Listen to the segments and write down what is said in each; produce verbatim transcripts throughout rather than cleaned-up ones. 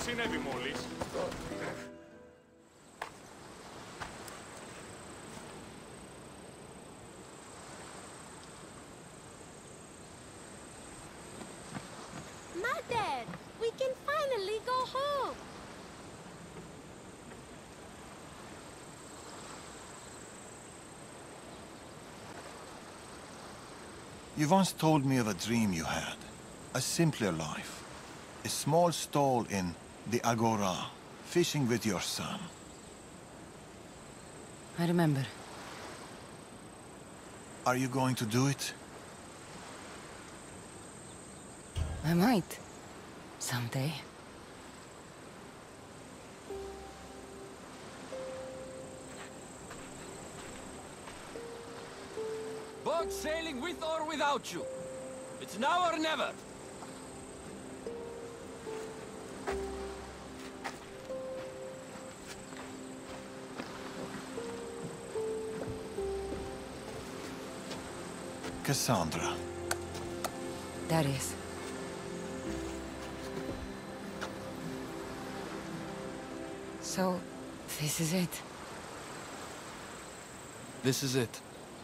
συνέβη μόλις? Dad, we can finally go home. You once told me of a dream you had. A simpler life. A small stall in the Agora, fishing with your son. I remember. Are you going to do it? I might. Someday. Boat sailing with or without you. It's now or never. Cassandra. Darius. So, this is it. This is it.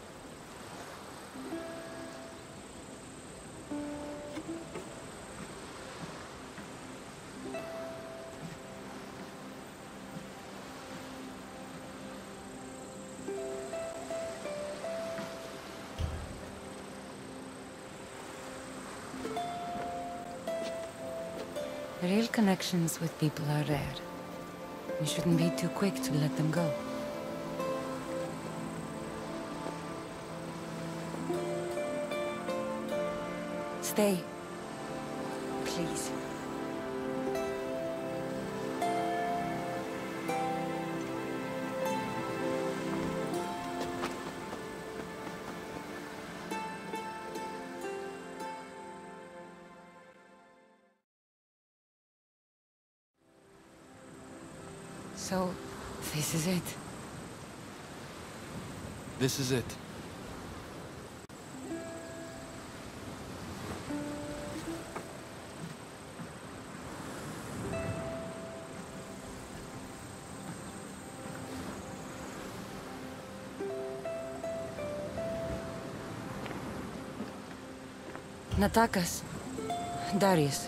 Real connections with people are rare. You shouldn't be too quick to let them go. Stay. Please. So, this is it. This is it. Natakas. Darius.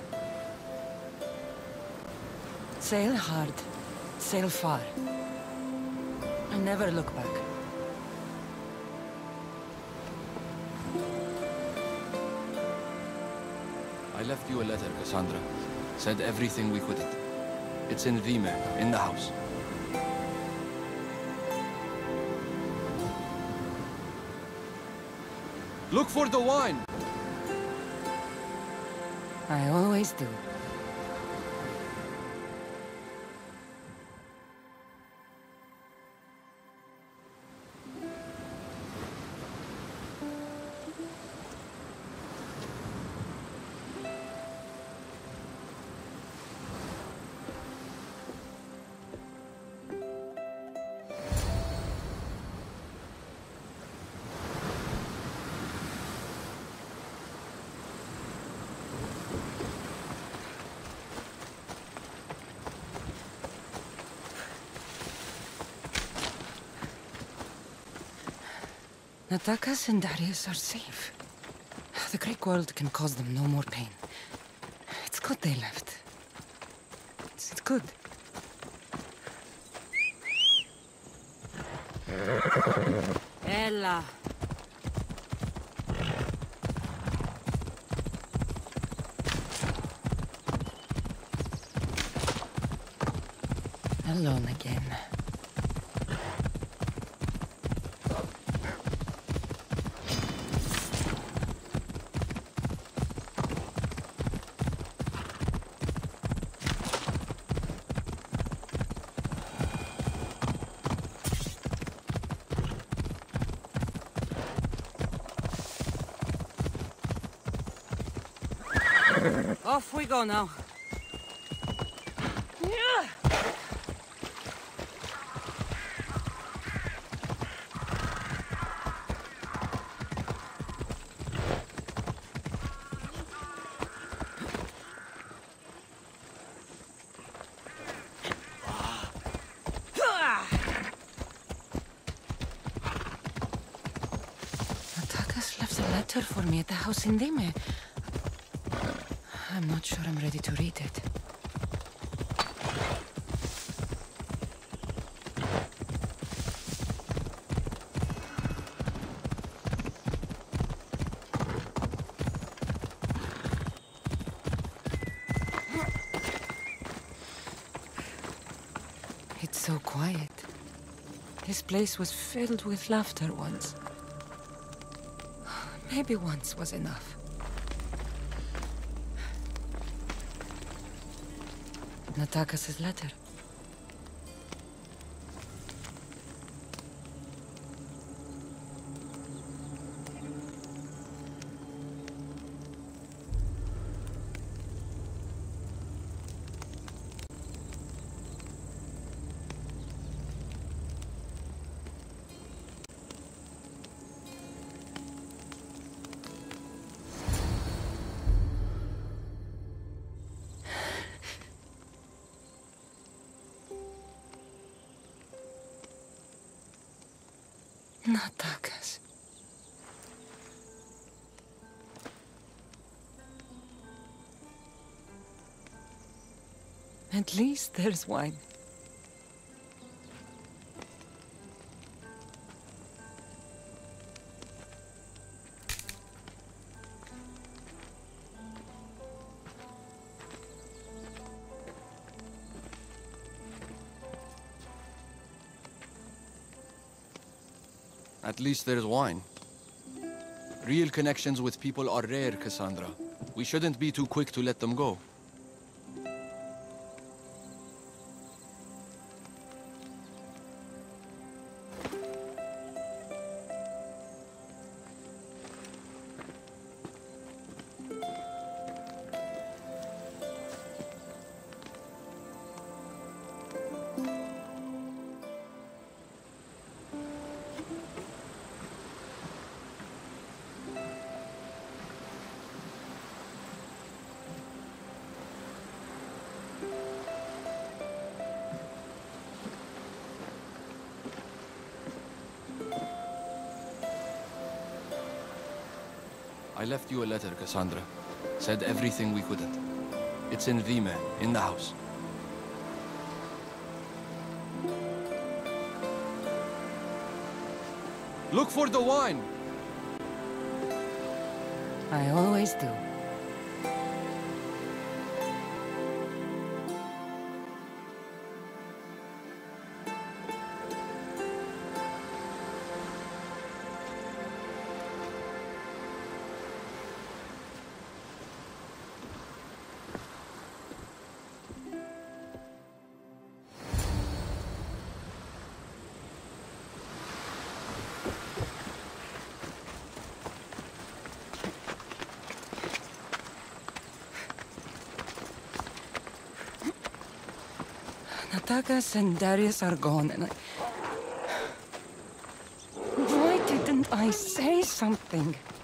Sail hard. Sail far. And never look back. I left you a letter, Cassandra. Said everything we couldn't. It's in Vime, in the house. Look for the wine! I always do. Natakas and Darius are safe. The Greek world can cause them no more pain. It's good they left. It's, it's good. Ella. Alone again. Off we go now. letter for me at the house in Dime. I'm not sure I'm ready to read it. It's so quiet. This place was filled with laughter once. Maybe once was enough. Natakas' letter. Natakas. At least there's wine. At least there's wine. Real connections with people are rare, Cassandra. We shouldn't be too quick to let them go. I left you a letter, Cassandra. Said everything we couldn't. It's in Vime, in the house. Look for the wine! I always do. Natakas and Darius are gone, and I... Why didn't I say something?